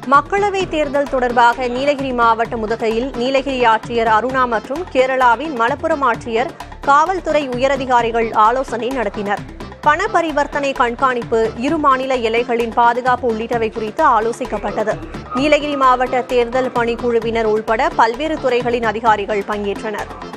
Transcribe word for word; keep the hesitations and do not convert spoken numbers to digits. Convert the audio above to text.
மக்களவை தேர்தல் தொடர்பாக நீலகிரி மாவட்ட முதுகையில் நீலகிரி ஆட்சியர் அருணா மற்றும் கேரளாவின் மலப்புரம் ஆட்சியர் காவல்துறை உயரதிகாரிகள் ஆலோசனை நடத்தினர். பண பரிவர்த்தனை கண்காணிப்பு, இரு மாநில எல்லைகளின் பாதுகாப்பு உள்ளிட்டவை குறித்து ஆலோசிக்கப்பட்டது. நீலகிரி மாவட்ட தேர்தல் பணிக்குழுவினர் உள்பட பல்வேறு துறைகளின் அதிகாரிகள் பங்கேற்றனர்.